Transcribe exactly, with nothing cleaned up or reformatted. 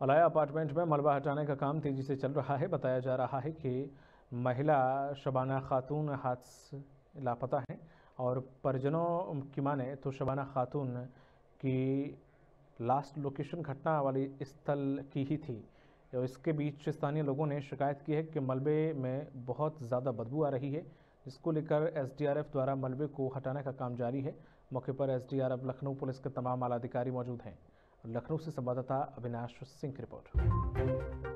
Alaya apartment में मलबा हटाने का काम तेजी से चल रहा है। बताया जा रहा है कि महिला शबाना खातून हाथ से लापता हैं और परिजनों की माने तो शबाना खातून की लास्ट लोकेशन घटना वाली स्थल की ही थी। और इसके बीच स्थानीय लोगों ने शिकायत की है कि मलबे में बहुत ज़्यादा बदबू आ रही है, जिसको लेकर एसडीआरएफ द्वारा मलबे को हटाने का काम जारी है। मौके पर एसडीआरएफ लखनऊ पुलिस के तमाम आला अधिकारी मौजूद हैं। लखनऊ से संवाददाता अविनाश सिंह की रिपोर्ट।